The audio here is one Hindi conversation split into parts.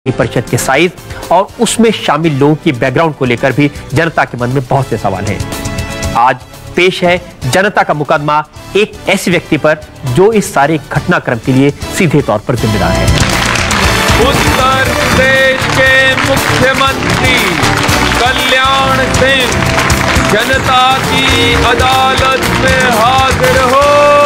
परिषद के साइज और उसमें शामिल लोगों की बैकग्राउंड को लेकर भी जनता के मन में बहुत से सवाल हैं। आज पेश है जनता का मुकदमा एक ऐसे व्यक्ति पर जो इस सारे घटनाक्रम के लिए सीधे तौर पर जिम्मेदार है। उत्तर प्रदेश के मुख्यमंत्री कल्याण सिंह जनता की अदालत में हाजिर हो।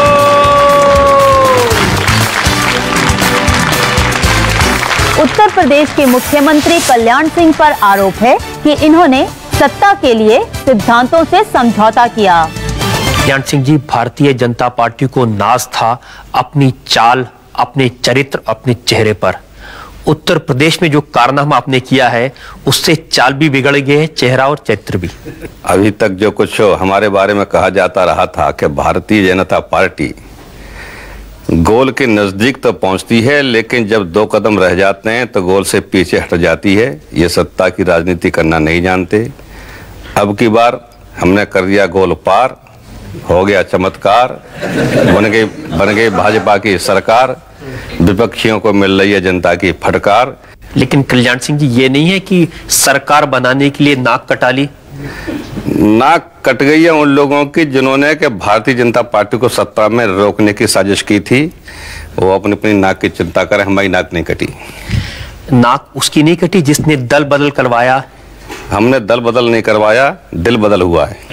उत्तर प्रदेश के मुख्यमंत्री कल्याण सिंह पर आरोप है कि इन्होंने सत्ता के लिए सिद्धांतों से समझौता किया। कल्याण सिंह जी, भारतीय जनता पार्टी को नाज था अपनी चाल, अपने चरित्र, अपने चेहरे पर। उत्तर प्रदेश में जो कारनामा आपने किया है उससे चाल भी बिगड़ गई है, चेहरा और चरित्र भी। अभी तक जो कुछ हमारे बारे में कहा जाता रहा था कि भारतीय जनता पार्टी गोल के नजदीक तो पहुंचती है, लेकिन जब दो कदम रह जाते हैं तो गोल से पीछे हट जाती है। ये सत्ता की राजनीति करना नहीं जानते। अब की बार हमने कर दिया गोल पार, हो गया चमत्कार, बन गई भाजपा की सरकार, विपक्षियों को मिल रही है जनता की फटकार। लेकिन कल्याण सिंह जी, ये नहीं है कि सरकार बनाने के लिए नाक कटा ली? नाक कट गई है उन लोगों की जिन्होंने कि भारतीय जनता पार्टी को सत्ता में रोकने की साजिश की थी। वो अपनी अपनी नाक की चिंता करें, हमारी नाक नहीं कटी। नाक उसकी नहीं कटी जिसने दल बदल करवाया। हमने दल बदल नहीं करवाया, दिल बदल हुआ है।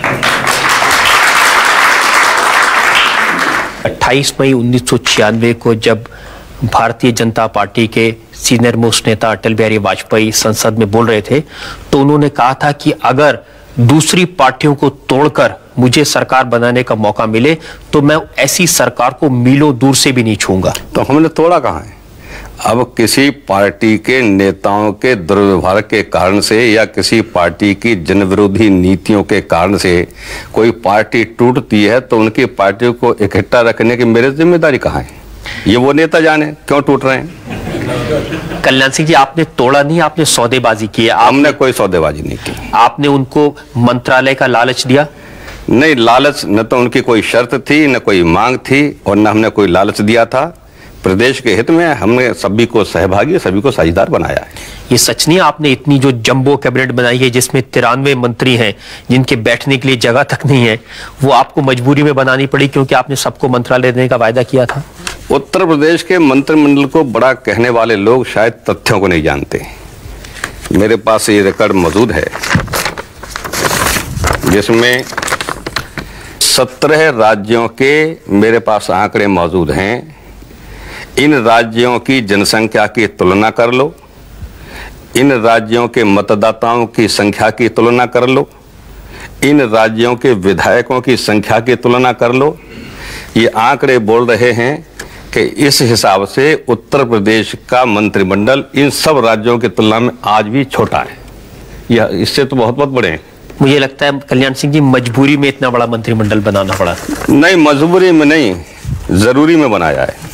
28 मई 1996 को जब भारतीय जनता पार्टी के सीनियर मोस्ट नेता अटल बिहारी वाजपेयी संसद में बोल रहे थे तो उन्होंने कहा था कि अगर दूसरी पार्टियों को तोड़कर मुझे सरकार बनाने का मौका मिले तो मैं ऐसी सरकार को मीलों दूर से भी नहीं छूंगा। तो हमने तोड़ा कहाँ है? अब किसी पार्टी के नेताओं के दुर्व्यवहार के कारण से या किसी पार्टी की जनविरोधी नीतियों के कारण से कोई पार्टी टूटती है तो उनकी पार्टी को इकट्ठा रखने की मेरी जिम्मेदारी कहाँ है? ये वो नेता जाने क्यों टूट रहे हैं। कल्याण सिंह जी, आपने तोड़ा नहीं, आपने सौदेबाजी की है। हमने कोई सौदेबाजी नहीं की। आपने उनको मंत्रालय का लालच दिया? नहीं, लालच न तो उनकी कोई शर्त थी, न कोई मांग थी और न हमने कोई लालच दिया था। प्रदेश के हित में हमने सभी को सहभागी, सभी को साझेदार बनाया है। ये सच नहीं आपने इतनी जो जंबो कैबिनेट बनाई है जिसमें 93 मंत्री हैं जिनके बैठने के लिए जगह तक नहीं है, वो आपको मजबूरी में बनानी पड़ी क्योंकि आपने सबको मंत्रालय देने का वायदा किया था? उत्तर प्रदेश के मंत्रिमंडल को बड़ा कहने वाले लोग शायद तथ्यों को नहीं जानते। मेरे पास ये रिकॉर्ड मौजूद है जिसमें 17 राज्यों के मेरे पास आंकड़े मौजूद हैं। इन राज्यों की जनसंख्या की तुलना कर लो, इन राज्यों के मतदाताओं की संख्या की तुलना कर लो, इन राज्यों के विधायकों की संख्या की तुलना कर लो। ये आंकड़े बोल रहे हैं कि इस हिसाब से उत्तर प्रदेश का मंत्रिमंडल इन सब राज्यों की तुलना में आज भी छोटा है। यह इससे तो बहुत बड़े हैं। मुझे लगता है कल्याण सिंह जी, मजबूरी में इतना बड़ा मंत्रिमंडल बनाना पड़ा। नहीं, मजबूरी में नहीं, जरूरी में बनाया है।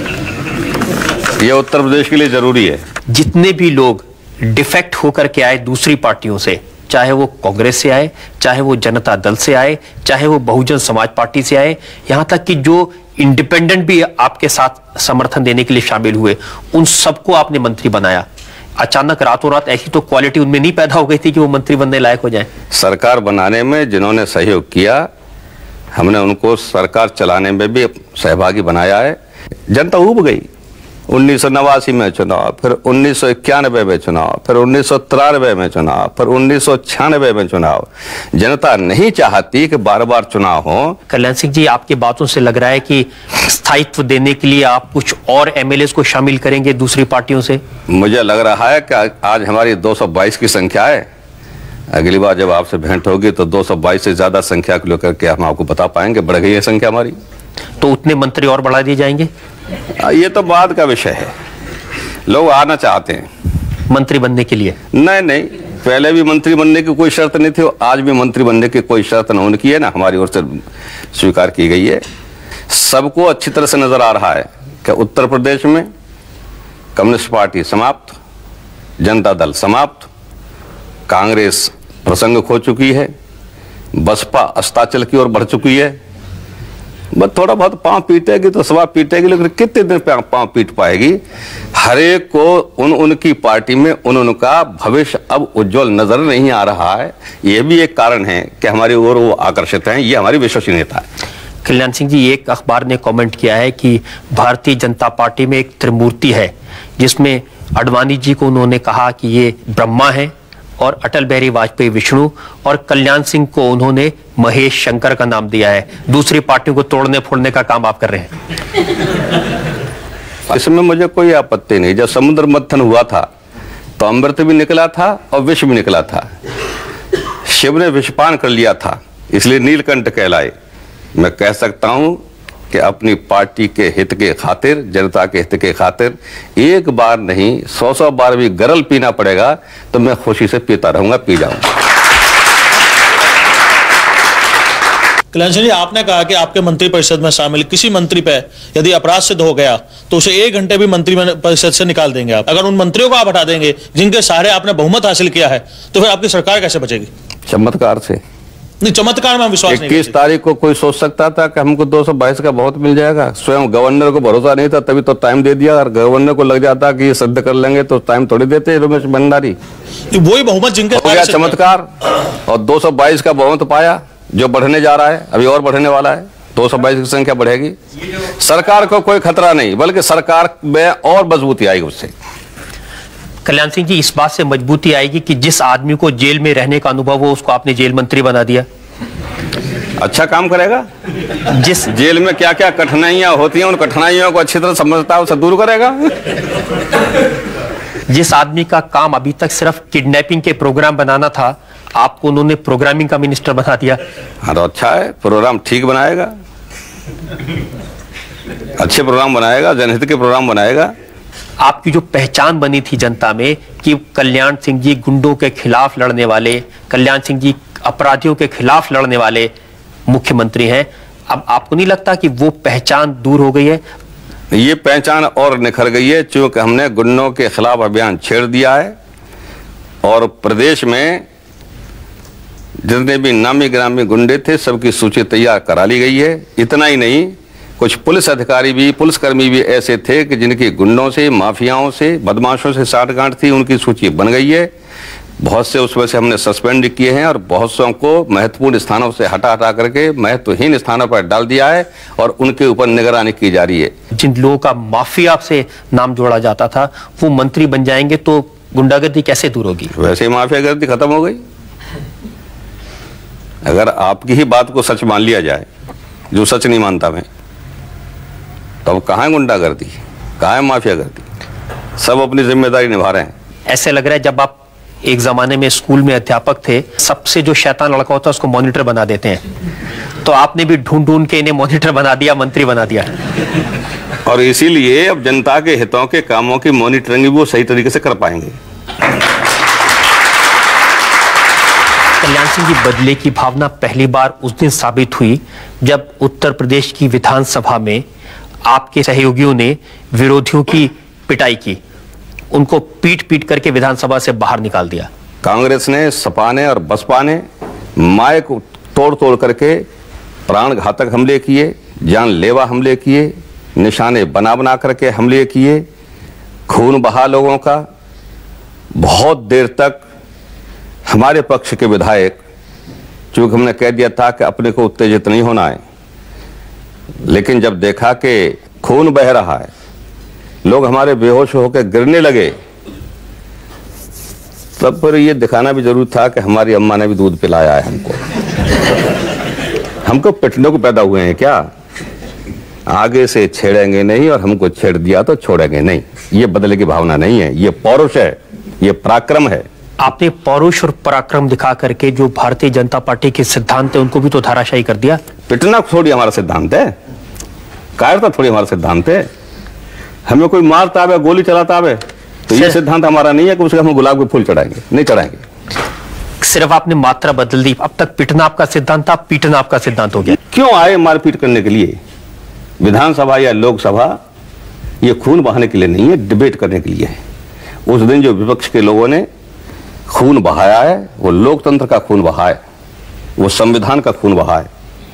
यह उत्तर प्रदेश के लिए जरूरी है। जितने भी लोग डिफेक्ट होकर के आए दूसरी पार्टियों से, चाहे वो कांग्रेस से आए, चाहे वो जनता दल से आए, चाहे वो बहुजन समाज पार्टी से आए, यहां तक कि जो इंडिपेंडेंट भी आपके साथ समर्थन देने के लिए शामिल हुए, उन सबको आपने मंत्री बनाया। अचानक रातों रात ऐसी तो क्वालिटी उनमें नहीं पैदा हो गई थी कि वो मंत्री बनने लायक हो जाए? सरकार बनाने में जिन्होंने सहयोग किया, हमने उनको सरकार चलाने में भी सहभागी बनाया है। जनता ऊब गई। 1989 में चुनाव, फिर 1991 में चुनाव, फिर 1993 में चुनाव, फिर 1996 में चुनाव। जनता नहीं चाहती कि बार बार चुनाव हो। कल्याण सिंह जी, आपकी बातों से लग रहा है कि स्थायित्व देने के लिए आप कुछ और एमएलए को शामिल करेंगे दूसरी पार्टियों से। मुझे लग रहा है कि आज हमारी 222 की संख्या है। अगली बार जब आपसे भेंट होगी तो 222 से ज्यादा संख्या को लेकर के हम आपको बता पाएंगे। बढ़ गई है संख्या हमारी। तो उतने मंत्री और बढ़ा दिए जाएंगे? ये तो बाद का विषय है। लोग आना चाहते हैं मंत्री बनने के लिए। नहीं, पहले भी मंत्री बनने की कोई शर्त नहीं थी, आज भी मंत्री बनने की कोई शर्त न उनकी है, ना हमारी ओर से स्वीकार की गई है। सबको अच्छी तरह से नजर आ रहा है कि उत्तर प्रदेश में कम्युनिस्ट पार्टी समाप्त, जनता दल समाप्त, कांग्रेस प्रसंग खो चुकी है, बसपा अस्ताचल की ओर बढ़ चुकी है बस थोड़ा बहुत पांव पीटेगी तो सवा पीटेगी, लेकिन कितने दिन पांव पीट पाएगी? हर एक को उनकी पार्टी में उनका भविष्य अब उज्जवल नजर नहीं आ रहा है। यह भी एक कारण है कि हमारी ओर वो आकर्षित हैं। ये हमारी विश्वसनीयता है। कल्याण सिंह जी, एक अखबार ने कमेंट किया है कि भारतीय जनता पार्टी में एक त्रिमूर्ति है, जिसमें आडवाणी जी को उन्होंने कहा कि ये ब्रह्मा है, और अटल बिहारी वाजपेयी विष्णु, और कल्याण सिंह को उन्होंने महेश शंकर का नाम दिया है। दूसरी पार्टियों को तोड़ने फोड़ने का काम आप कर रहे हैं। इसमें मुझे कोई आपत्ति नहीं। जब समुद्र मंथन हुआ था तो अमृत भी निकला था और विष भी निकला था। शिव ने विषपान कर लिया था, इसलिए नीलकंठ कहलाए। मैं कह सकता हूं कि अपनी पार्टी के हित के खातिर, जनता के हित के खातिर एक बार नहीं 100 बार भी गरल पीना पड़ेगा तो मैं खुशी से पीता रहूंगा, पी जाऊंगा। कल्याण सिंह जी, आपने कहा कि आपके मंत्रिपरिषद में शामिल किसी मंत्री पे यदि अपराध सिद्ध हो गया तो उसे 1 घंटे भी मंत्रिपरिषद से निकाल देंगे आप। अगर उन मंत्रियों को आप हटा देंगे जिनके सहारे आपने बहुमत हासिल किया है, तो फिर आपकी सरकार कैसे बचेगी? चमत्कार से। नहीं, चमत्कार में हम विश्वास नहीं। 21 तारीख को कोई सोच सकता था कि हमको 222 का बहुत मिल जाएगा? स्वयं गवर्नर को भरोसा नहीं था, तभी तो टाइम दे दिया। और गवर्नर को लग जाता कि ये सिद्ध कर लेंगे तो टाइम थोड़ी देते रमेश भंडारी। वही बहुमत जिनके हो गया चमत्कार, और 222 का बहुमत पाया, जो बढ़ने जा रहा है, अभी और बढ़ने वाला है। 222 की संख्या बढ़ेगी। सरकार को कोई खतरा नहीं, बल्कि सरकार में और मजबूती आएगी उससे। कल्याण सिंह जी, इस बात से मजबूती आएगी कि जिस आदमी को जेल में रहने का अनुभव हो उसको आपने जेल मंत्री बना दिया। अच्छा काम करेगा। जिस जेल में क्या क्या कठिनाइयां होती हैं, उन कठिनाइयों को अच्छी तरह समझता है, उसे दूर करेगा। जिस आदमी का काम अभी तक सिर्फ किडनैपिंग के प्रोग्राम बनाना था, आपको उन्होंने प्रोग्रामिंग का मिनिस्टर बना दिया। हाँ तो अच्छा है, प्रोग्राम ठीक बनाएगा, अच्छे प्रोग्राम बनाएगा, जनहित के प्रोग्राम बनाएगा। आपकी जो पहचान बनी थी जनता में कि कल्याण सिंह जी गुंडों के खिलाफ लड़ने वाले, कल्याण सिंह जी अपराधियों के खिलाफ लड़ने वाले मुख्यमंत्री हैं, अब आपको नहीं लगता कि वो पहचान दूर हो गई है? ये पहचान और निखर गई है, क्योंकि हमने गुंडों के खिलाफ अभियान छेड़ दिया है और प्रदेश में जितने भी नामी ग्रामी गुंडे थे सबकी सूची तैयार करा ली गई है। इतना ही नहीं, कुछ पुलिस अधिकारी भी, पुलिसकर्मी भी ऐसे थे कि जिनकी गुंडों से, माफियाओं से, बदमाशों से साठगांठ थी, उनकी सूची बन गई है। बहुत से उसमें से हमने सस्पेंड किए हैं और बहुत सौ को महत्वपूर्ण स्थानों से हटा करके महत्वहीन स्थानों पर डाल दिया है और उनके ऊपर निगरानी की जा रही है। जिन लोगों का माफिया से नाम जोड़ा जाता था वो मंत्री बन जाएंगे तो गुंडागर्दी कैसे दूर होगी? वैसे ही माफियागर्दी खत्म हो गई। अगर आपकी ही बात को सच मान लिया जाए, जो सच नहीं मानता मैं, तो अब कहाँ है गुंडागर्दी, कहाँ है माफियागर्दी? सब अपनी जिम्मेदारी निभा रहे हैं। ऐसे लग रहा है जब आप एक जमाने में स्कूल में अध्यापक थे, सबसे जो शैतान लड़का होता है उसको मॉनिटर बना देते हैं, तो आपने भी ढूंढ ढूंढ के इन्हें मॉनिटर बना दिया, मंत्री बना दिया। और इसीलिए अब जनता के हितों के कामों की मॉनिटरिंग भी वो सही तरीके से कर पाएंगे। कल्याण सिंह जी, बदले की भावना पहली बार उस दिन साबित हुई जब उत्तर प्रदेश की विधानसभा में आपके सहयोगियों ने विरोधियों की पिटाई की, उनको पीट पीट करके विधानसभा से बाहर निकाल दिया। कांग्रेस ने, सपा ने और बसपा ने माइक तोड़ तोड़ करके प्राण घातक हमले किए, जानलेवा हमले किए, निशाने बना बना करके हमले किए, खून बहा लोगों का। बहुत देर तक हमारे पक्ष के विधायक, चूंकि हमने कह दिया था कि अपने को उत्तेजित नहीं होना है, लेकिन जब देखा कि खून बह रहा है, लोग हमारे बेहोश होकर गिरने लगे, तब पर यह दिखाना भी जरूरी था कि हमारी अम्मा ने भी दूध पिलाया है हमको। हमको पिटने को पैदा हुए हैं क्या? आगे से छेड़ेंगे नहीं और हमको छेड़ दिया तो छोड़ेंगे नहीं। ये बदले की भावना नहीं है, ये पौरुष है, ये पराक्रम है। आपने पौरुष और पराक्रम दिखा करके जो भारतीय जनता पार्टी के सिद्धांत है उनको भी तो धाराशायी कर दिया। पिटना थोड़ी हमारा सिद्धांत है, कायरता थोड़ी हमारा सिद्धांत है। हमें कोई मारता है, गोली चलाता है, तो ये सिद्धांत हमारा नहीं है कि उसके हम गुलाब के फूल चढ़ाएंगे, नहीं चढ़ाएंगे। सिर्फ आपने मात्रा बदल दी। अब तक पिटना आपका सिद्धांत था, पीटना आपका सिद्धांत हो गया। क्यों आए मारपीट करने के लिए? विधानसभा या लोकसभा ये खून बहाने के लिए नहीं है, डिबेट करने के लिए है। उस दिन जो विपक्ष के लोगों ने खून बहाया है, वो लोकतंत्र का खून बहा है, वो संविधान का खून बहा है।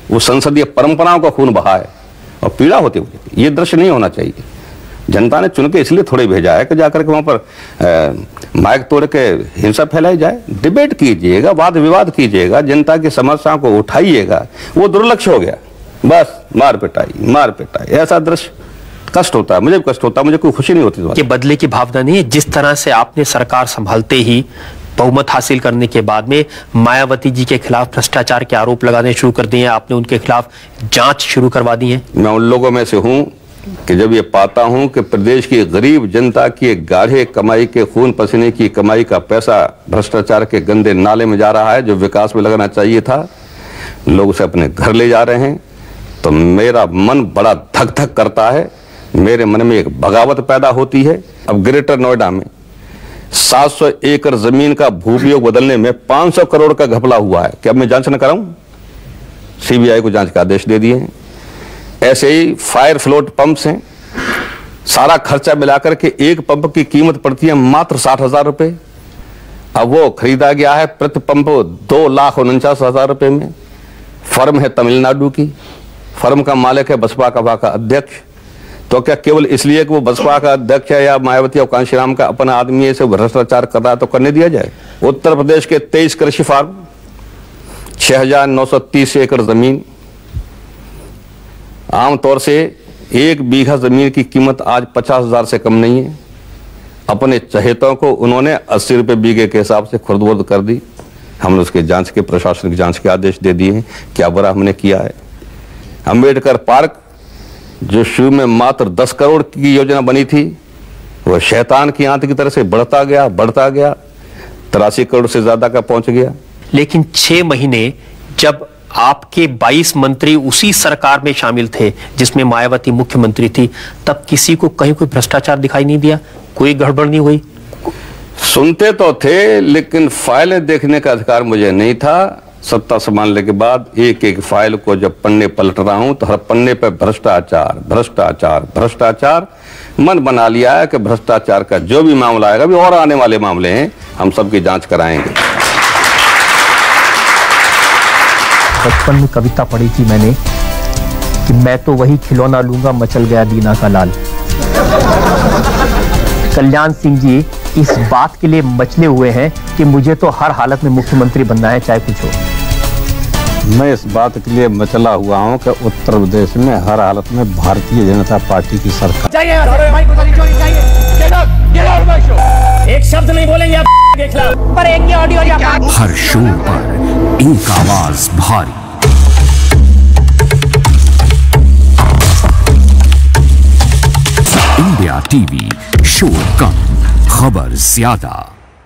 वो संसदीय परंपराओं का खून बहा है और पीड़ा होती हुई। ये दृश्य नहीं होना चाहिए। जनता ने चुन के इसलिए थोड़े भेजा है कि जाकर के वहां पर माइक तोड़ के हिंसा फैलाई जाए। डिबेट कीजिएगा, वाद विवाद कीजिएगा, जनता की समस्याओं को उठाइएगा। वो दुर्लक्ष्य हो गया, बस मार पिटाई, ऐसा दृश्य कष्ट होता है। मुझे भी कष्ट होता है, मुझे कोई खुशी नहीं होती। ये बदले की भावना नहीं है। जिस तरह से आपने सरकार संभालते ही बहुमत हासिल करने के बाद में मायावती जी के खिलाफ भ्रष्टाचार के आरोप लगाने शुरू कर दिए हैं, आपने उनके खिलाफ जांच शुरू करवा दी है। मैं उन लोगों में से हूं कि जब ये पाता हूं कि प्रदेश की गरीब जनता की गाढ़े कमाई के खून पसीने की कमाई का पैसा भ्रष्टाचार के गंदे नाले में जा रहा है, जो विकास में लगना चाहिए था, लोग उसे अपने घर ले जा रहे हैं, तो मेरा मन बड़ा धक धक करता है। मेरे मन में एक बगावत पैदा होती है। अब ग्रेटर नोएडा में 700 एकड़ जमीन का भूवियोग बदलने में 500 करोड़ का घपला हुआ है। क्या मैं जांच न कराऊं? सीबीआई को जांच का आदेश दे दिए हैं। ऐसे ही फायर फ्लोट पंप्स हैं, सारा खर्चा मिलाकर के एक पंप की कीमत पड़ती है मात्र 60,000 रुपए। अब वो खरीदा गया है प्रति पंप 2,49,000 रुपए में। फर्म है तमिलनाडु की, फर्म का मालिक है बसपा का अध्यक्ष। तो क्या केवल इसलिए कि वो बसपा का अध्यक्ष है या मायावती और कांशीराम का अपना आदमी है, से भ्रष्टाचार कर रहा है तो करने दिया जाए? उत्तर प्रदेश के 23 कृषि फार्म, 6,930 एकड़ जमीन, आमतौर से 1 बीघा जमीन की कीमत आज 50,000 से कम नहीं है। अपने चहेतों को उन्होंने 80 रुपए बीघे के हिसाब से खुर्द कर दी। हमने उसके जांच के, प्रशासनिक जांच के आदेश दे दिए हैं। क्या बुरा हमने किया है? अंबेडकर पार्क, जो शुरू में मात्र 10 करोड़ की योजना बनी थी, वह शैतान की आंत की तरह से बढ़ता गया 83 करोड़ से ज्यादा का पहुंच गया। लेकिन 6 महीने जब आपके 22 मंत्री उसी सरकार में शामिल थे जिसमें मायावती मुख्यमंत्री थी, तब किसी को कहीं कोई भ्रष्टाचार दिखाई नहीं दिया, कोई गड़बड़ नहीं हुई? सुनते तो थे, लेकिन फाइलें देखने का अधिकार मुझे नहीं था। सत्ता संभालने के बाद एक एक फाइल को जब पन्ने पलट रहा हूं तो हर पन्ने पर भ्रष्टाचार मन बना लिया है कि भ्रष्टाचार का जो भी मामला आएगा, भी और आने वाले मामले हैं, हम सबकी जांच कराएंगे। बचपन में कविता पढ़ी थी मैंने कि मैं तो वही खिलौना लूंगा, मचल गया दीना का लाल। कल्याण सिंह जी इस बात के लिए मचले हुए हैं कि मुझे तो हर हालत में मुख्यमंत्री बनना है, चाहे कुछ हो। मैं इस बात के लिए मचला हुआ हूं कि उत्तर प्रदेश में हर हालत में भारतीय जनता पार्टी की सरकार। एक शब्द नहीं बोलेंगे आप पर एक ऑडियो हर शोर पर एक आवाज भारी। इंडिया टीवी, शोर कम, खबर ज्यादा।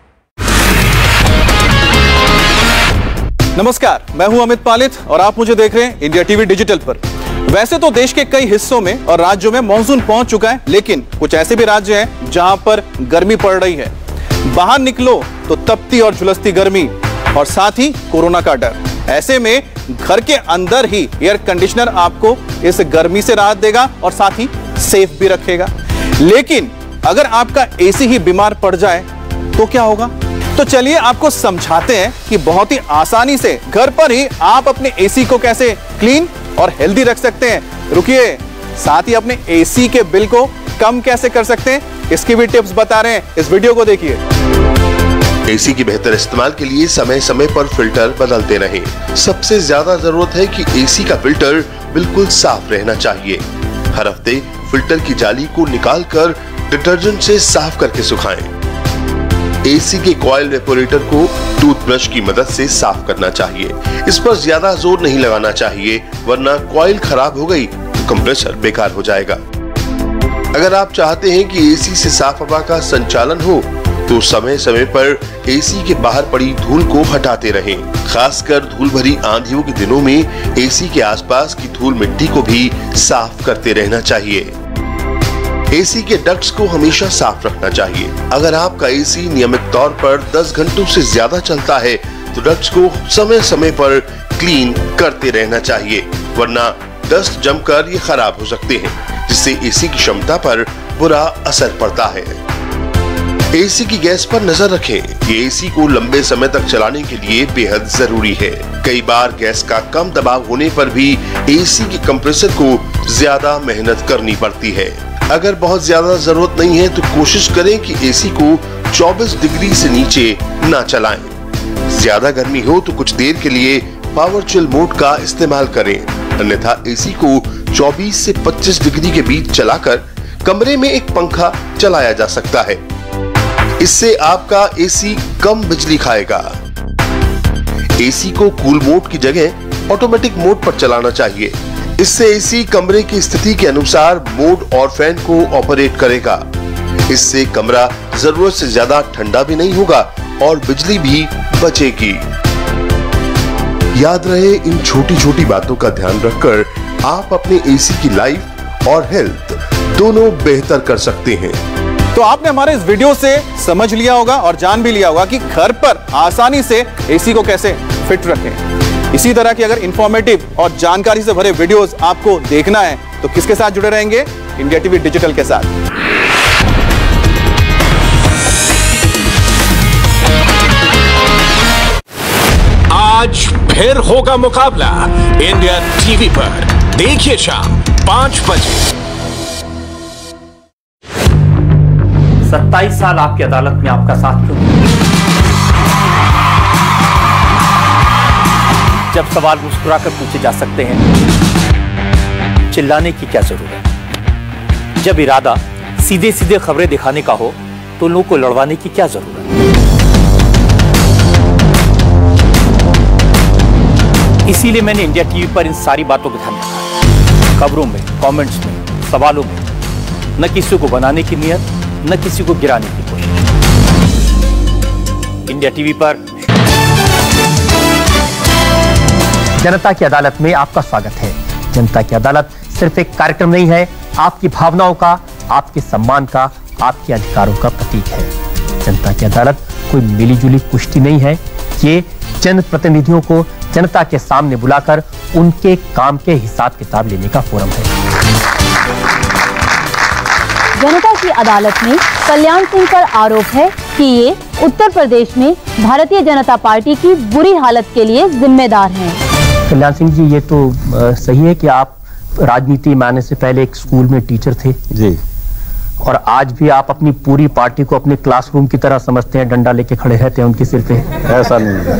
नमस्कार, मैं हूं अमित पालित और आप मुझे देख रहे हैं इंडिया टीवी डिजिटल पर। वैसे तो देश के कई हिस्सों में और राज्यों में मानसून पहुंच चुका है, लेकिन कुछ ऐसे भी राज्य हैं जहां पर गर्मी पड़ रही है। बाहर निकलो तो तपती और झुलसती गर्मी और साथ ही कोरोना का डर। ऐसे में घर के अंदर ही एयर कंडीशनर आपको इस गर्मी से राहत देगा और साथ ही सेफ भी रखेगा। लेकिन अगर आपका एसी ही बीमार पड़ जाए तो क्या होगा? तो चलिए आपको समझाते हैं कि बहुत ही आसानी से घर पर ही आप अपने एसी को कैसे क्लीन और हेल्दी रख सकते हैं। रुकिए, साथ ही अपने एसी के बिल को कम कैसे कर सकते हैं, इसकी भी टिप्स बता रहे हैं। इस वीडियो को देखिए। एसी की बेहतर इस्तेमाल के लिए समय समय पर फिल्टर बदलते रहें। सबसे ज्यादा जरूरत है कि एसी का फिल्टर बिल्कुल साफ रहना चाहिए। हर हफ्ते फिल्टर की जाली को निकालकर डिटर्जेंट से साफ करके सुखाएं। एसी के कॉइल वेपोरेटर को टूथब्रश की मदद से साफ करना चाहिए। इस पर ज्यादा जोर नहीं लगाना चाहिए, वरना कॉइल खराब हो गई तो कंप्रेसर बेकार हो जाएगा। अगर आप चाहते हैं कि एसी से साफ हवा का संचालन हो तो समय समय पर एसी के बाहर पड़ी धूल को हटाते रहें। खासकर धूल भरी आंधियों के दिनों में एसी के आसपास की धूल मिट्टी को भी साफ करते रहना चाहिए। एसी के डक्ट्स को हमेशा साफ रखना चाहिए। अगर आपका एसी नियमित तौर पर 10 घंटों से ज्यादा चलता है तो डक्ट्स को समय समय पर क्लीन करते रहना चाहिए, वरना डस्ट जमकर ये खराब हो सकते हैं, जिससे एसी की क्षमता पर बुरा असर पड़ता है। एसी की गैस पर नजर रखें। ये एसी को लंबे समय तक चलाने के लिए बेहद जरूरी है। कई बार गैस का कम दबाव होने पर भी एसी के कंप्रेसर को ज्यादा मेहनत करनी पड़ती है। अगर बहुत ज्यादा जरूरत नहीं है तो कोशिश करें कि एसी को 24 डिग्री से नीचे ना चलाएं। ज्यादा गर्मी हो तो कुछ देर के लिए पावर चिल मोड का इस्तेमाल करें, अन्यथा एसी को 24 से 25 डिग्री के बीच चलाकर कमरे में एक पंखा चलाया जा सकता है। इससे आपका एसी कम बिजली खाएगा। एसी को कूल मोड की जगह ऑटोमेटिक मोड पर चलाना चाहिए। इससे एसी कमरे की स्थिति के अनुसार मोड और फैन को ऑपरेट करेगा। इससे कमरा जरूरत से ज्यादा ठंडा भी नहीं होगा और बिजली भी बचेगी। याद रहे, इन छोटी छोटी बातों का ध्यान रखकर आप अपने एसी की लाइफ और हेल्थ दोनों बेहतर कर सकते हैं। तो आपने हमारे इस वीडियो से समझ लिया होगा और जान भी लिया होगा कि घर पर आसानी से एसी को कैसे फिट रखें। इसी तरह की अगर इंफॉर्मेटिव और जानकारी से भरे वीडियोस आपको देखना है तो किसके साथ जुड़े रहेंगे? इंडिया टीवी डिजिटल के साथ। आज फिर होगा मुकाबला इंडिया टीवी पर। देखिए शाम 5 बजे। 27 साल आपकी अदालत में आपका साथ क्यों नहीं? जब सवाल मुस्कुराकर पूछे जा सकते हैं, चिल्लाने की क्या जरूरत? जब इरादा सीधे सीधे खबरें दिखाने का हो तो लोगों को लड़वाने की क्या जरूरत? इसीलिए मैंने इंडिया टीवी पर इन सारी बातों को ध्यान रखा। खबरों में, कमेंट्स में, सवालों में न किसी को बनाने की नियत, न किसी को गिराने की कोशिश। इंडिया टीवी पर जनता की अदालत में आपका स्वागत है। जनता की अदालत सिर्फ एक कार्यक्रम नहीं है, आपकी भावनाओं का, आपके सम्मान का, आपके अधिकारों का प्रतीक है। जनता की अदालत कोई मिलीजुली कुश्ती नहीं है, ये जनप्रतिनिधियों को जनता के सामने बुलाकर उनके काम के हिसाब किताब लेने का फोरम है। जनता की अदालत में कल्याण सिंह पर आरोप है कि ये उत्तर प्रदेश में भारतीय जनता पार्टी की बुरी हालत के लिए जिम्मेदार हैं। कल्याण सिंह जी, ये तो सही है कि आप राजनीति में आने से पहले एक स्कूल में टीचर थे जी, और आज भी आप अपनी पूरी पार्टी को अपने क्लासरूम की तरह समझते हैं, डंडा लेके खड़े रहते हैं उनके सिर पे। ऐसा नहीं,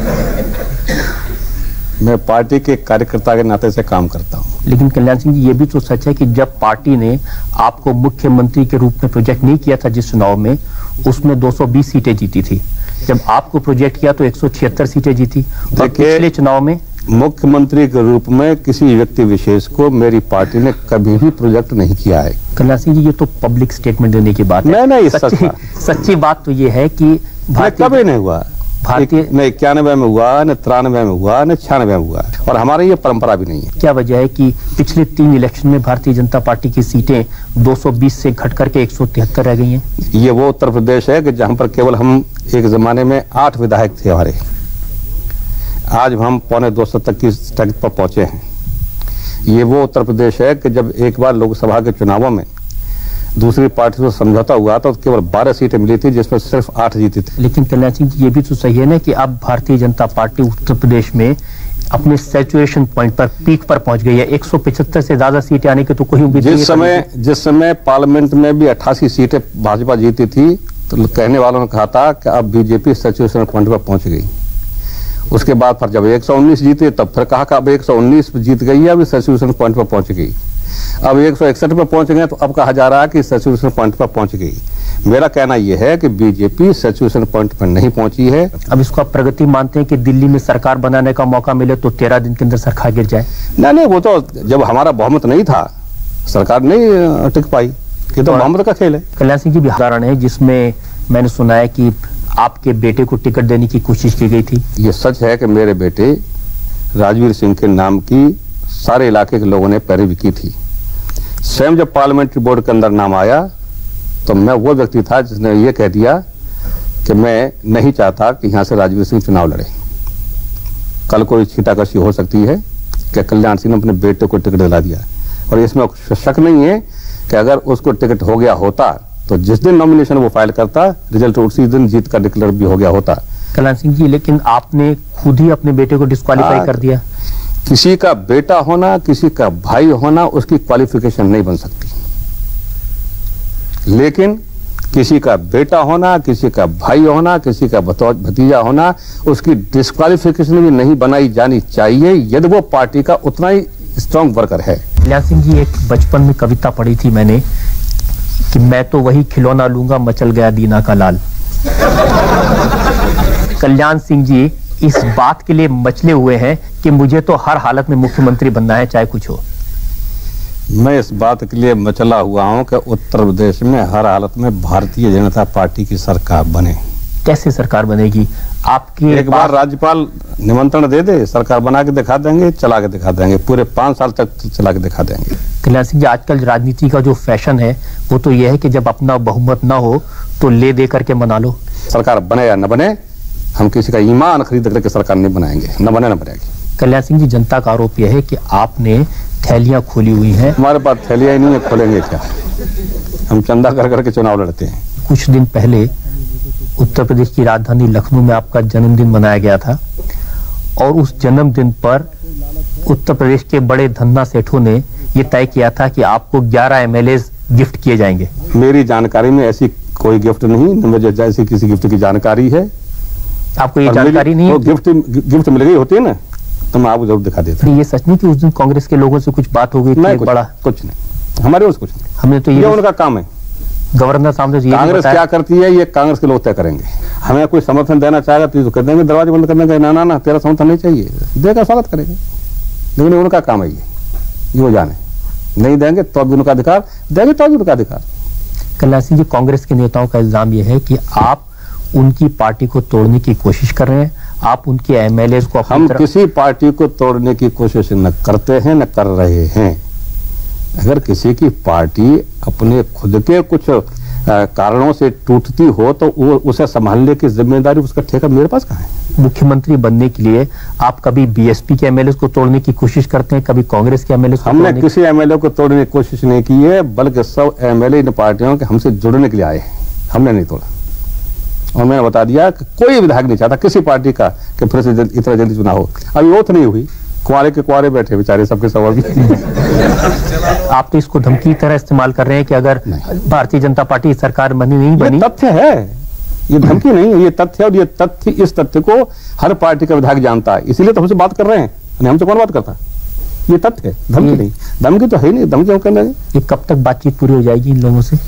मैं पार्टी के कार्यकर्ता के नाते से काम करता हूँ। लेकिन कल्याण सिंह जी, ये भी तो सच है कि जब पार्टी ने आपको मुख्यमंत्री के रूप में प्रोजेक्ट नहीं किया था जिस चुनाव में, उसमें 220 सीटें जीती थी। जब आपको प्रोजेक्ट किया तो 176 सीटें जीती। और पिछले चुनाव में मुख्यमंत्री के रूप में किसी व्यक्ति विशेष को मेरी पार्टी ने कभी भी प्रोजेक्ट नहीं किया है। कल्याण सिंह जी, ये तो पब्लिक स्टेटमेंट देने की बात है। नहीं, सच्ची बात तो ये है कि कभी नहीं हुआ। भारतीय न 91 में हुआ, न 93 में हुआ, न 96 में हुआ, और हमारी ये परंपरा भी नहीं है। क्या वजह है कि पिछले 3 इलेक्शन में भारतीय जनता पार्टी की सीटें 220 से घट करके 173 रह गई हैं? ये वो उत्तर प्रदेश है कि जहां पर केवल हम एक जमाने में 8 विधायक थे हमारे, आज हम 250 तक की स्थिति पर पहुंचे हैं। ये वो उत्तर प्रदेश है कि जब एक बार लोकसभा के चुनावों में दूसरी पार्टी से समझौता हुआ तो केवल 12 सीटें मिली थी, जिसमें सिर्फ 8 जीती थी। लेकिन कल्याण सिंह जी, ये भी तो सही है ना कि अब भारतीय जनता पार्टी उत्तर प्रदेश में अपने सैचुरेशन पॉइंट पर, पीक पर पहुंच गई है। 175 से ज्यादा सीटें आने की तो कोई उम्मीद नहीं है। जिस समय पार्लियामेंट में भी 88 सीटें भाजपा जीती थी तो कहने वालों ने कहा था कि अब बीजेपी सैचुरेशन पॉइंट पर पहुंच गई। उसके बाद फिर जब 119 जीते तब फिर कहा कि अब 119 जीत गई है, अभी सैचुरेशन पॉइंट पर पहुंच गई। अब 161 पे पहुंच गए तो अब कहा जा रहा है कि सैचुरेशन पॉइंट पर पहुंच गई। मेरा कहना यह है कि बीजेपी सैचुरेशन पॉइंट पर नहीं पहुंची है। अब इसको आप प्रगति मानते हैं कि दिल्ली में सरकार बनाने का मौका मिले तो 13 दिन के अंदर सरकार गिर जाए? नहीं, वो तो जब हमारा बहुमत नहीं था सरकार नहीं टिक पाई। ये तो बहुमत का खेल है। कल्याण सिंह जी, भी उदाहरण है जिसमें मैंने सुना है कि आपके बेटे को टिकट देने की कोशिश की गई थी। ये सच है कि मेरे बेटे राजवीर सिंह के नाम की सारे इलाके के लोगों ने पैरवी की थी। स्वयं जब पार्लियामेंट्री बोर्ड के अंदर नाम आया तो मैं वो व्यक्ति था जिसने ये कह दिया कि मैं नहीं चाहता कि यहाँ से राजवीर सिंह चुनाव लड़े। कल कोई छींटाकशी हो सकती है कि कल्याण सिंह ने अपने बेटे को टिकट दिला दिया, और इसमें शक नहीं है कि अगर उसको टिकट हो गया होता तो जिस दिन नॉमिनेशन वो फाइल करता, रिजल्ट उसी दिन जीत का डिक्लेयर भी हो गया होता। कल्याण सिंह जी, लेकिन आपने खुद ही अपने बेटे को डिस्क्वालीफाई कर दिया। किसी का बेटा होना, किसी का भाई होना, उसकी क्वालिफिकेशन नहीं बन सकती, लेकिन किसी का बेटा होना, किसी का भाई होना, किसी का भतीजा होना, उसकी डिस्क्वालिफिकेशन भी नहीं बनाई जानी चाहिए यदि वो पार्टी का उतना ही स्ट्रॉन्ग वर्कर है। कल्याण सिंह जी, एक बचपन में कविता पढ़ी थी मैंने कि मैं तो वही खिलौना लूंगा मचल गया दीना का लाल। कल्याण सिंह जी इस बात के लिए मचले हुए हैं कि मुझे तो हर हालत में मुख्यमंत्री बनना है, चाहे कुछ हो। मैं इस बात के लिए मचला हुआ हूं कि उत्तर प्रदेश में हर हालत में भारतीय जनता पार्टी की सरकार बने। कैसे सरकार बनेगी? आपके एक बार राज्यपाल निमंत्रण दे दे, सरकार बना के दिखा देंगे, चला के दिखा देंगे, पूरे 5 साल तक चला के दिखा देंगे। कल्याण सिंह जी, आजकल राजनीति का जो फैशन है वो तो यह है कि जब अपना बहुमत ना हो तो ले दे करके मना लो। सरकार बने या न बने, हम किसी का ईमान खरीद करके सरकार नहीं बनाएंगे, न बने न बनेगी। कल्याण सिंह जी, जनता का आरोप यह है कि आपने थैलियां खोली हुई हैं। हमारे पास थैलियां ही नहीं है, खोलेंगे क्या? हम चंदा कर करके चुनाव लड़ते हैं। कुछ दिन पहले उत्तर प्रदेश की राजधानी लखनऊ में आपका जन्मदिन मनाया गया था और उस जन्मदिन पर उत्तर प्रदेश के बड़े धन्ना सेठों ने यह तय किया था कि आपको 11 MLAs गिफ्ट किए जाएंगे। मेरी जानकारी में ऐसी कोई गिफ्ट नहीं, मुझे जैसी किसी गिफ्ट की जानकारी है। आपको ये जानकारी नहीं है? गिफ्ट मिल गई होती है ना तो मैं आपको जरूर दिखा देता। ये सच नहीं कि उस दिन कांग्रेस के लोगों से कुछ बात हो गई थी? कुछ नहीं, हमारे कुछ नहीं। हमने तो ये उनका काम है। गवर्नर साहब ने कांग्रेस क्या करती है ये कांग्रेस के लोग तय करेंगे। हमें कोई समर्थन देना चाहेगा तो कर देंगे, दरवाजे बंद करने का ना ना तेरा समर्थन नहीं चाहिए, देगा स्वागत करेंगे, लेकिन उनका काम है ये वो जाने। नहीं देंगे तो भी उनका अधिकार, देंगे तो भी उनका अधिकार। कल्याण सिंह जी, कांग्रेस के नेताओं का इल्जाम यह है कि आप उनकी पार्टी को तोड़ने की कोशिश कर रहे हैं, आप उनके MLAs को हम किसी पार्टी को तोड़ने की कोशिश न करते हैं न कर रहे हैं। अगर किसी की पार्टी अपने खुद के कुछ कारणों से टूटती हो तो वो उसे संभालने की जिम्मेदारी, उसका ठेका मेरे पास कहाँ है? मुख्यमंत्री बनने के लिए आप कभी BSP के MLAs को तोड़ने की कोशिश करते हैं, कभी कांग्रेस के MLAs को? हमने किसी MLA को तोड़ने की कोशिश नहीं की है, बल्कि सब MLA इन पार्टियों के हमसे जुड़ने के लिए आए हैं, हमने नहीं तोड़ा। और मैंने बता दिया कि कोई विधायक नहीं चाहता किसी पार्टी का कि फिर से इतना जल्दी चुनाव हो। अभी ओथ नहीं हुई, कुआरे के कुआरे बैठे बेचारे सबके सब। अभी आप तो इसको धमकी की तरह इस्तेमाल कर रहे हैं कि अगर भारतीय जनता पार्टी सरकार नहीं बनी। तथ्य है, ये धमकी नहीं है, ये तथ्य। और ये तथ्य, इस तथ्य को हर पार्टी का विधायक जानता है, इसीलिए तो हमसे बात कर रहे हैं। हमसे कौन बात करता? ये तथ्य है, धमकी नहीं। धमकी तो है ही नहीं, धमकी हम करने। ये कब तक बातचीत पूरी हो जाएगी इन लोगों से?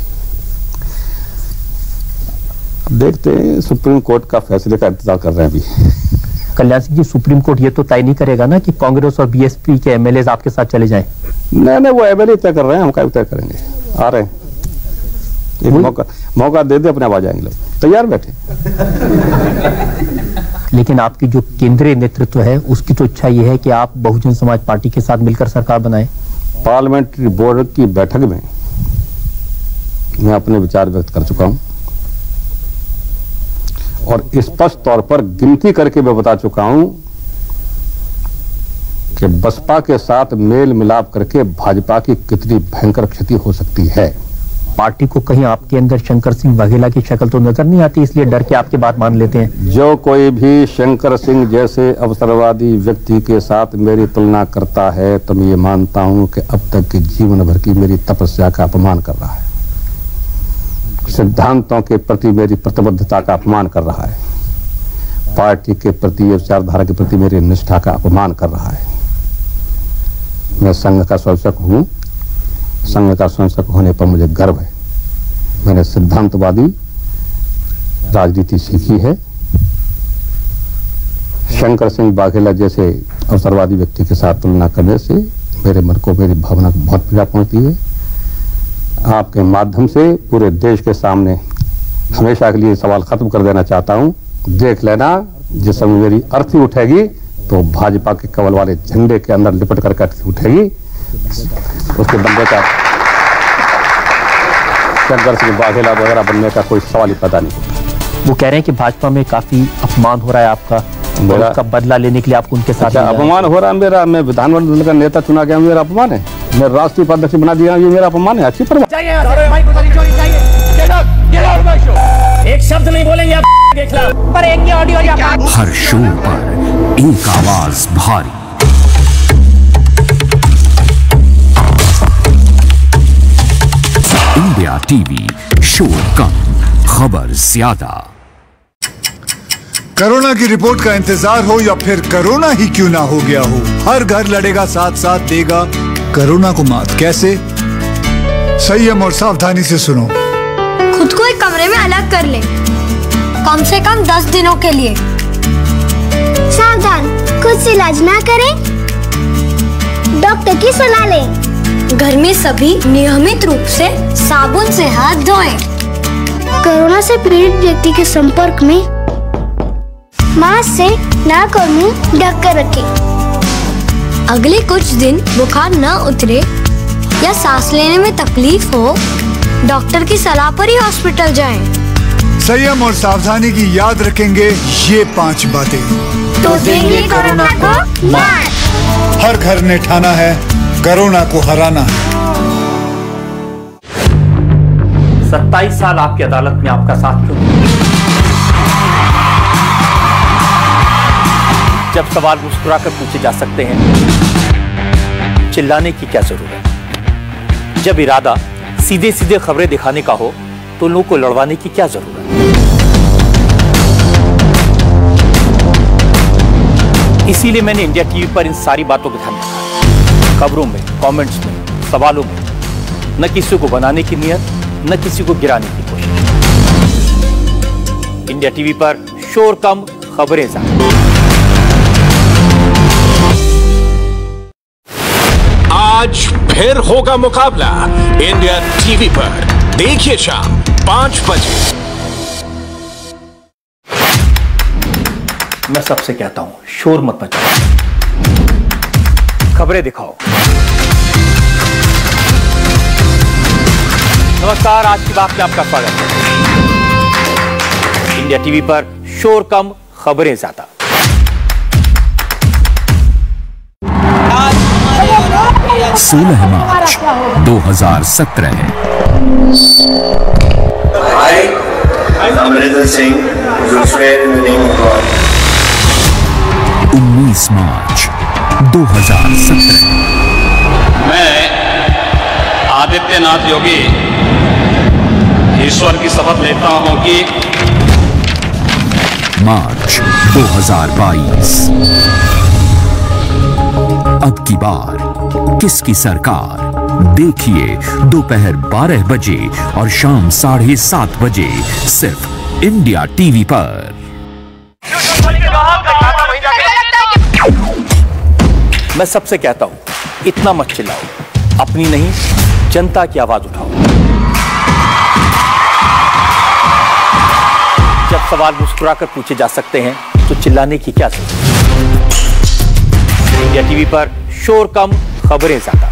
देखते हैं, सुप्रीम कोर्ट का फैसले का इंतजार कर रहे हैं अभी। कल्याण सिंह जी, सुप्रीम कोर्ट ये तो तय नहीं करेगा ना कि कांग्रेस और BSP के MLAs आपके साथ चले जाएं? नहीं, वो MLA तय कर रहे हैं, हम क्या तय करेंगे। आ रहे हैं, एक मौका दे दे, अपने आ जाएंगे लोग, तैयार बैठे। लेकिन आपकी जो केंद्रीय नेतृत्व है उसकी तो इच्छा ये है कि आप बहुजन समाज पार्टी के साथ मिलकर सरकार बनाएं। पार्लियामेंट्री बोर्ड की बैठक में मैं अपने विचार व्यक्त कर चुका हूं और स्पष्ट तौर पर गिनती करके मैं बता चुका हूं कि बसपा के साथ मेल मिलाप करके भाजपा की कितनी भयंकर क्षति हो सकती है। पार्टी को कहीं आपके अंदर शंकर सिंह वाघेला की शक्ल तो नजर नहीं आती, इसलिए डर के आपकी बात मान लेते हैं। जो कोई भी शंकर सिंह जैसे अवसरवादी व्यक्ति के साथ मेरी तुलना करता है तो मैं ये मानता हूं कि अब तक के जीवन भर की मेरी तपस्या का अपमान कर रहा है, सिद्धांतों के प्रति मेरी प्रतिबद्धता का अपमान कर रहा है, पार्टी के प्रति, विचारधारा के प्रति मेरी निष्ठा का अपमान कर रहा है। मैं संघ का संरक्षक हूं, संघ का संरक्षक होने पर मुझे गर्व है। मैंने सिद्धांतवादी राजनीति सीखी है। शंकर सिंह वाघेला जैसे अवसरवादी व्यक्ति के साथ तुलना करने से मेरे मन को, मेरी भावना को बहुत पीड़ा पहुंचती है। आपके माध्यम से पूरे देश के सामने हमेशा के लिए सवाल खत्म कर देना चाहता हूं। देख लेना, जिस समय मेरी अर्थी उठेगी तो भाजपा के कवल वाले झंडे के अंदर लिपट कर अर्थी उठेगी, उसके बनने का, शंकर सिंह वाघेला वगैरह बनने का कोई सवाल ही पैदा नहीं होता। वो कह रहे हैं कि भाजपा में काफी अपमान हो रहा है आपका, मेरा उसका बदला लेने के लिए आपको उनके साथ। अपमान हो रहा है मेरा? मैं विधानमंडल का नेता चुना गया, मेरा अपमान है? मैं राष्ट्रीय उपाध्यक्ष बना दिया, ये मेरा अपमान है? अच्छी पर एक शब्द नहीं बोलेंगे आप, देख लो। पर एक ही ऑडियो हर शो पर एक आवाज भारी, इंडिया टीवी, शोर कम खबर ज्यादा। कोरोना की रिपोर्ट का इंतजार हो या फिर कोरोना ही क्यों ना हो गया हो, हर घर लड़ेगा, साथ साथ देगा कोरोना को मात। कैसे? संयम और सावधानी से सुनो। खुद को एक कमरे में अलग कर ले, कम से कम 10 दिनों के लिए। सावधान, खुद से इलाज ना करें, डॉक्टर की सलाह लें। घर में सभी नियमित रूप से साबुन से हाथ धोएं। कोरोना से पीड़ित व्यक्ति के संपर्क में मास्क से नाक और मुंह ढक कर रखें। अगले कुछ दिन बुखार न उतरे या सांस लेने में तकलीफ हो, डॉक्टर की सलाह पर ही हॉस्पिटल जाएं। संयम और सावधानी की याद रखेंगे ये 5 बातें, तो देंगे कोरोना को मात। हर घर ने ठाना है, कोरोना को हराना है। 27 साल आपकी अदालत में आपका साथ क्यों? जब सवाल मुस्कुराकर पूछे जा सकते हैं, चिल्लाने की क्या जरूरत? जब इरादा सीधे सीधे खबरें दिखाने का हो तो लोगों को लड़वाने की क्या जरूरत? इसीलिए मैंने इंडिया टीवी पर इन सारी बातों को ध्यान रखा। खबरों में, कमेंट्स में, सवालों में न किसी को बनाने की नियत, न किसी को गिराने की कोशिश। इंडिया टीवी पर शोर कम खबरें ज्यादा। आज फिर होगा मुकाबला इंडिया टीवी पर, देखिए शाम 5 बजे। मैं सबसे कहता हूं, शोर मत मचाओ, खबरें दिखाओ। नमस्कार, आज की बात में आपका स्वागत है। इंडिया टीवी पर शोर कम खबरें ज्यादा। 16 मार्च 2017 अमरिंदर सिंह, 19 मार्च 2017 मैं आदित्यनाथ योगी ईश्वर की शपथ लेता हूं कि मार्च 2022 अब की बार किसकी सरकार? देखिए दोपहर 12 बजे और शाम 7:30 बजे सिर्फ इंडिया टीवी पर। मैं सबसे कहता हूं, इतना मत चिल्लाओ, अपनी नहीं जनता की आवाज उठाओ। जब सवाल मुस्कुराकर पूछे जा सकते हैं तो चिल्लाने की क्या जरूरत? इंडिया टीवी पर शोर कम खबरें ज्यादा।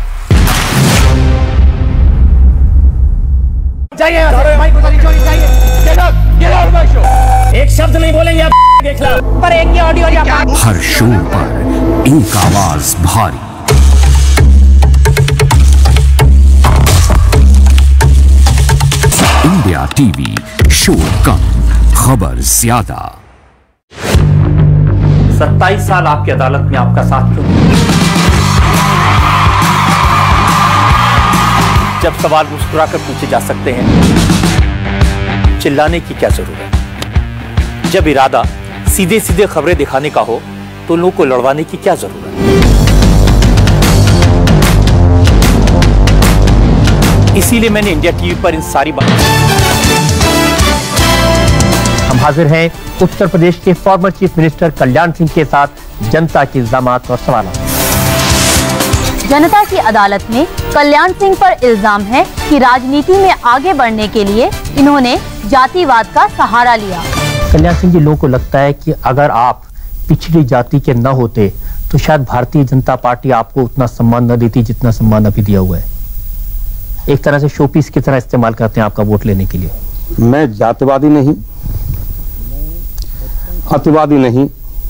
एक शब्द नहीं बोलेंगे आप, देख लो। पर एक ही ऑडियो हर शो पर एक आवाज भारी, इंडिया टीवी, शोर कम खबर ज्यादा। 27 साल आपकी अदालत में आपका साथ क्यों? जब सवाल मुस्कुराकर पूछे जा सकते हैं, चिल्लाने की क्या जरूरत? जब इरादा सीधे सीधे खबरें दिखाने का हो तो लोगों को लड़वाने की क्या जरूरत? इसीलिए मैंने इंडिया टीवी पर इन सारी बातों। हम हाजिर हैं उत्तर प्रदेश के former chief minister Kalyan Singh के साथ जनता के इल्जामात और सवाल। जनता की अदालत में कल्याण सिंह पर इल्जाम है कि राजनीति में आगे बढ़ने के लिए इन्होंने जातिवाद का सहारा लिया। कल्याण सिंह जी, लोगों को लगता है कि अगर आप पिछड़ी जाति के न होते तो शायद भारतीय जनता पार्टी आपको उतना सम्मान न देती जितना सम्मान अभी दिया हुआ है। एक तरह से शोपीस की तरह इस्तेमाल करते हैं आपका वोट लेने के लिए। मैं जातिवादी नहीं, अतिवादी नहीं,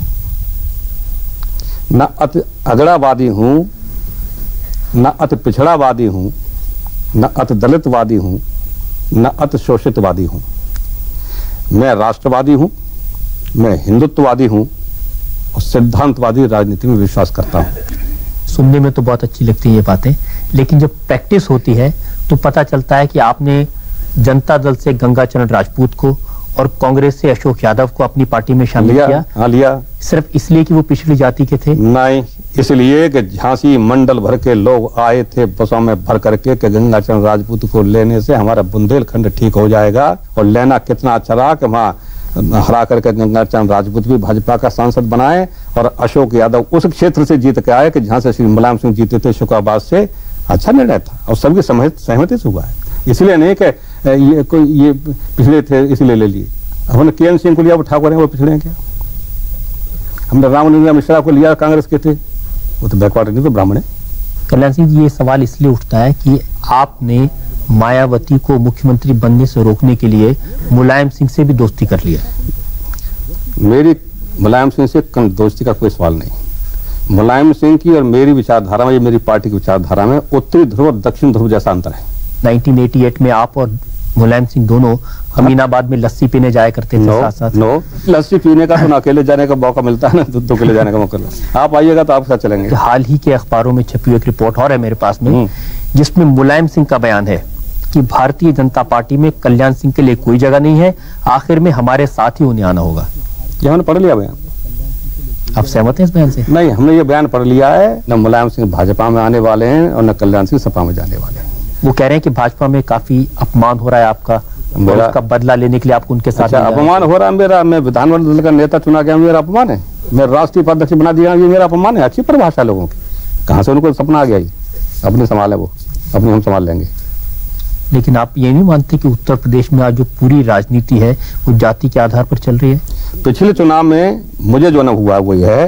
न अति अगड़ावादी हूं, न अति पिछड़ावादी हूं, न अति दलितवादी हूं, न अतिशोषितवादी हूं। मैं राष्ट्रवादी हूं, मैं हिंदुत्ववादी हूं और सिद्धांतवादी राजनीति में विश्वास करता हूं। सुनने में तो बहुत अच्छी लगती है ये बातें, लेकिन जब प्रैक्टिस होती है तो पता चलता है कि आपने जनता दल से गंगाचरण राजपूत को और कांग्रेस से अशोक यादव को अपनी पार्टी में शामिल किया। हाँ, लिया। सिर्फ इसलिए कि वो पिछड़ी जाति के थे? नहीं, इसलिए कि झांसी मंडल भर के लोग आए थे बसों में भर करके कि गंगाचरण राजपूत को लेने से हमारा बुंदेलखंड ठीक हो जाएगा। और लेना कितना अच्छा रहा कि वहाँ हरा करके गंगाचरण राजपूत भी भाजपा का सांसद बनाए और अशोक यादव उस क्षेत्र से जीत के आए कि जहां से श्री मुलायम सिंह जीते थे शुक्राबाद से। अच्छा निर्णय था और सबकी सहमति से हुआ है, इसलिए नहीं कि ये पिछड़े थे इसलिए ले लिए। हमने के.एन. सिंह को लिया, वो ठाकुर हैं, वो पिछड़े हैं क्या? हमने रामलिंगा मिश्रा को लिया, कांग्रेस के थे, वो तो बैकवर्ड नहीं, तो ब्राह्मण है। कल्याण सिंह जी, ये सवाल इसलिए उठता है कि आपने मायावती को मुख्यमंत्री बनने से रोकने के लिए मुलायम सिंह से भी दोस्ती कर लिया। मेरी मुलायम सिंह से दोस्ती का कोई सवाल नहीं। मुलायम सिंह की और मेरी विचारधारा में, ये मेरी पार्टी की विचारधारा में उत्तरी ध्रुव और दक्षिण ध्रुव जैसा अंतर है। 1988 में आप और मुलायम सिंह दोनों अमीनाबाद में लस्सी पीने जाया करते थे साथ साथ। लस्सी पीने का तो अकेले जाने का मौका मिलता है ना, दो अकेले जाने का मौका। आप आइएगा तो आप साथ चलेंगे। हाल ही के अखबारों में छपी एक रिपोर्ट और है मेरे पास में, जिसमें मुलायम सिंह का बयान है कि भारतीय जनता पार्टी में कल्याण सिंह के लिए कोई जगह नहीं है, आखिर में हमारे साथ ही उन्हें आना होगा। ये हमने पढ़ लिया बयान। आप सहमत हैं इस बयान से? नहीं, हमने ये बयान पढ़ लिया है। न मुलायम सिंह भाजपा में आने वाले हैं और न कल्याण सिंह सपा में जाने वाले हैं। वो कह रहे हैं कि भाजपा में काफी अपमान हो रहा है आपका, मेरा उसका बदला लेने के लिए आपको उनके साथ। अच्छा, अपमान हो रहा है मेरा? मैं विधानमंडल का नेता चुना गया, मेरा अपमान है? मैं राष्ट्रीय उपाध्यक्ष बना दिया, ये मेरा अपमान है? अच्छी परिभाषा लोगों की, कहाँ से उनको सपना आ गया? ये अपने संभाले, वो अपने हम संभाल लेंगे। लेकिन आप ये नहीं मानते कि उत्तर प्रदेश में आज जो पूरी राजनीति है वो जाति के आधार पर चल रही है? पिछले चुनाव में मुझे जो अनुभव हुआ वो यह है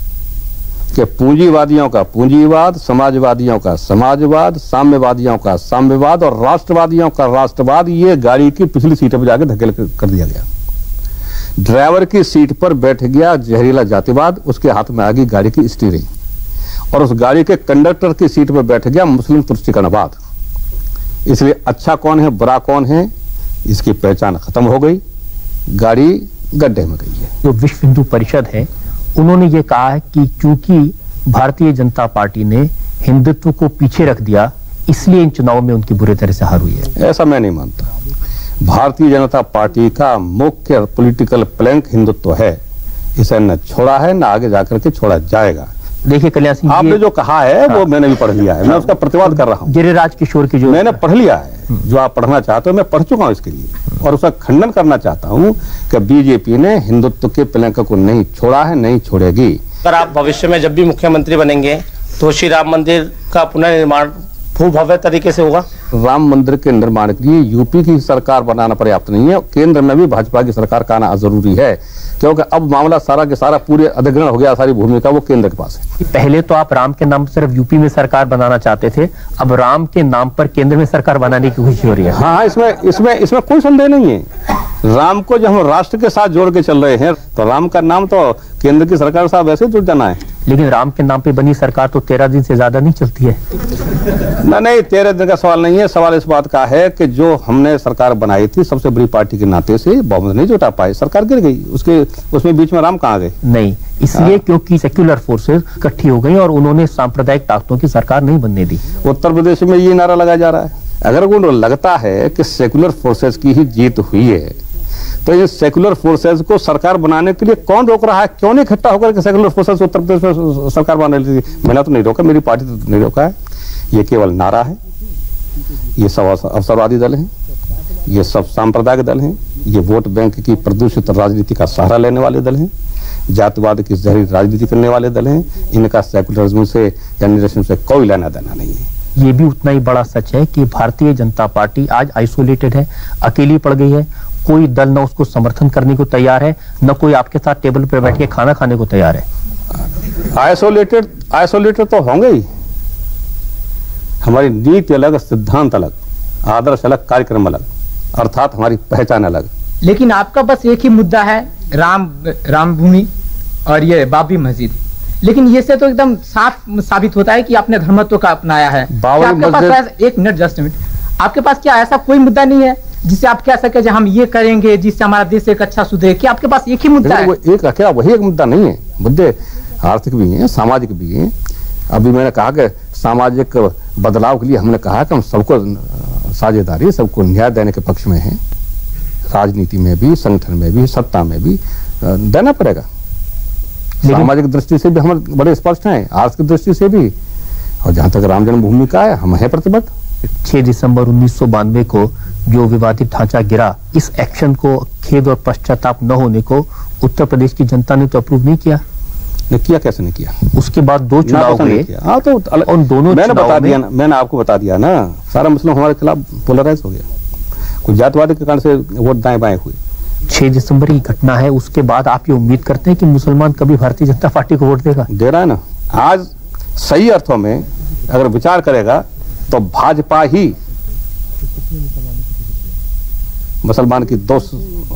कि पूंजीवादियों का पूंजीवाद, समाजवादियों का समाजवाद, साम्यवादियों का साम्यवाद और राष्ट्रवादियों का राष्ट्रवाद, ये गाड़ी की पिछली सीटों पर जाकर धकेल कर दिया गया। ड्राइवर की सीट पर बैठ गया जहरीला जातिवाद, उसके हाथ में आ गई गाड़ी की स्टीयरिंग, और उस गाड़ी के कंडक्टर की सीट पर बैठ गया मुस्लिम तुष्टिकरणवाद। इसलिए अच्छा कौन है, बुरा कौन है, इसकी पहचान खत्म हो गई, गाड़ी गड्ढे में गई है। जो विश्व हिंदू परिषद है, उन्होंने ये कहा है कि चूंकि भारतीय जनता पार्टी ने हिंदुत्व को पीछे रख दिया, इसलिए इन चुनावों में उनकी बुरी तरह से हार हुई है। ऐसा मैं नहीं मानता। भारतीय जनता पार्टी का मुख्य पॉलिटिकल प्लैंक हिंदुत्व है, इसे न छोड़ा है न आगे जाकर के छोड़ा जाएगा। देखिए कल्याण सिंह, आपने जो कहा है वो मैंने भी पढ़ लिया है, मैं उसका प्रतिवाद कर रहा हूँ। गिरिराज किशोर की जो मैंने पढ़ लिया है, जो आप पढ़ना चाहते हो मैं पढ़ चुका हूँ इसके लिए, और उसका खंडन करना चाहता हूँ कि बीजेपी ने हिंदुत्व के प्लैंक को नहीं छोड़ा है, नहीं छोड़ेगी। अगर आप भविष्य में जब भी मुख्यमंत्री बनेंगे तो श्री राम मंदिर का पुनर्निर्माण खूब भव्य तरीके से होगा? राम मंदिर के निर्माण के लिए यूपी की सरकार बनाना पर्याप्त नहीं है, केंद्र में भी भाजपा की सरकार का आना जरूरी है, क्योंकि अब मामला सारा के सारा पूरे अधिग्रहण हो गया, सारी भूमि का वो केंद्र के पास है। पहले तो आप राम के नाम पर सिर्फ यूपी में सरकार बनाना चाहते थे, अब राम के नाम पर केंद्र में सरकार बनाने की कोशिश हो रही है। हाँ, इसमें कोई संदेह नहीं है। राम को जब हम राष्ट्र के साथ जोड़ के चल रहे हैं तो राम का नाम तो केंद्र की सरकार साहब वैसे जुड़ जाना है। लेकिन राम के नाम पे बनी सरकार तो 13 दिन से ज्यादा नहीं चलती है। नहीं, 13 दिन का सवाल नहीं है। सवाल इस बात का है कि जो हमने सरकार बनाई थी सबसे बड़ी पार्टी के नाते से बहुमत नहीं जुटा पाए, सरकार गिर गई, उसमें बीच में राम कहाँ गए? नहीं, इसलिए क्योंकि सेक्युलर फोर्सेस इकट्ठी हो गई और उन्होंने सांप्रदायिक ताकतों की सरकार नहीं बनने दी। उत्तर प्रदेश में ये नारा लगाया जा रहा है। अगर उनको लगता है कि सेक्युलर फोर्सेस की ही जीत हुई है तो ये सेक्युलर फोर्सेस को सरकार बनाने के लिए कौन रोक रहा है? क्यों नहीं इकट्ठा होकर के सेक्युलर फोर्सेस उत्तर प्रदेश में सरकार बनाने के लिए? मैंने तो नहीं रोका, मेरी पार्टी तो नहीं रोका है। ये केवल नारा है। ये सब अवसरवादी दल हैं, ये सब सांप्रदायिक दल हैं, ये वोट बैंक की प्रदूषित राजनीति का सहारा लेने वाले दल हैं, जातिवाद की जहरी राजनीति करने वाले दल हैं। इनका सेक्युलरिज्म से या निरसन से कोई लेना देना नहीं है। ये भी उतना ही बड़ा सच है कि भारतीय जनता पार्टी आज आइसोलेटेड है, अकेली पड़ गई है। कोई दल न उसको समर्थन करने को तैयार है, न कोई आपके साथ टेबल पर बैठ के खाना खाने को तैयार है। आइसोलेटेड तो होंगे ही। हमारी नीति अलग, सिद्धांत अलग, आदर्श अलग, कार्यक्रम अलग, अर्थात हमारी पहचान अलग। लेकिन आपका बस एक ही मुद्दा है, राम भूमि और ये बाबरी मस्जिद। लेकिन ये से तो एकदम साफ साबित होता है कि आपने धर्मत्व का अपनाया है। आपके पास एक मिनट, जस्ट मिनट, आपके पास क्या ऐसा कोई मुद्दा नहीं है जिससे आप कह सके हम ये करेंगे जिससे हमारा देश एक अच्छा सुधरे? क्या आपके पास एक ही मुद्दा है? एक क्या वही एक मुद्दा नहीं है, मुद्दे आर्थिक भी हैं, सामाजिक भी हैं। अभी मैंने कहा कि सामाजिक बदलाव के लिए हमने कहा कि हम सबको साझेदारी, सबको न्याय देने के पक्ष में हैं। राजनीति में भी, संगठन में भी, सत्ता में भी देना पड़ेगा। सामाजिक दृष्टि से भी हम बड़े स्पष्ट हैं, आर्थिक दृष्टि से भी। और जहां तक राम जन्मभूमि का है, हम है प्रतिबद्ध। 6 दिसंबर 1992 को जो विवादित ढांचा गिरा, इस एक्शन को खेद और पश्चाताप न होने को उत्तर प्रदेश की जनता ने तो अप्रूव नहीं किया। किया कैसे नहीं किया? उसके बाद 2 चुनाव हुए। हाँ तो उन दोनों मैंने बता दिया ना, मैंने आपको बता दिया ना, सारा मसला हमारे खिलाफ पोलराइज हो गया। कुछ जातिवादी के कारण से वोट दाएं बाएं हुए। 6 दिसंबर की घटना है, उसके बाद आप ये उम्मीद करते हैं कि मुसलमान कभी भारतीय जनता पार्टी को वोट देगा? दे रहा है ना। आज सही अर्थों में अगर विचार करेगा तो भाजपा ही मुसलमान की दोस्त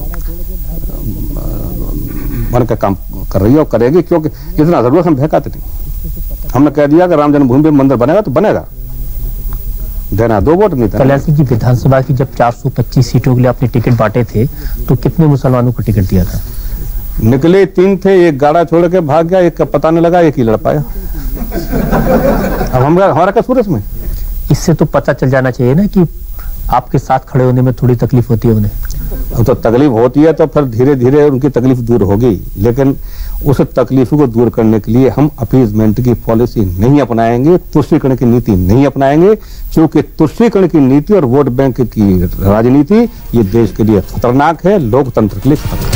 बन का काम कर रही है और करेगी, क्योंकि इतना जरूरत हम बहकाते नहीं। हमने कह दिया कि राम जन्मभूमि पे मंदिर बनेगा तो बनेगा, देना 2 वोट नहीं। कल्याण सिंह जी, विधानसभा की जब 425 सीटों के लिए आपने टिकट बांटे थे तो कितने मुसलमानों को टिकट दिया था? निकले 3 थे, एक गाड़ा छोड़ के भाग गया, एक का पता नहीं लगा, एक ही लड़ पाया। अब हमारा कसूर इसमें? इससे तो पता चल जाना चाहिए ना कि आपके साथ खड़े होने में थोड़ी तकलीफ होती है उन्हें। अब तो तकलीफ होती है तो फिर धीरे धीरे उनकी तकलीफ दूर होगी, लेकिन उस तकलीफ को दूर करने के लिए हम अपीजमेंट की पॉलिसी नहीं अपनाएंगे, तुष्टीकरण की नीति नहीं अपनाएंगे, क्योंकि तुष्टीकरण की नीति और वोट बैंक की राजनीति ये देश के लिए खतरनाक है, लोकतंत्र के लिए खतरनाक है।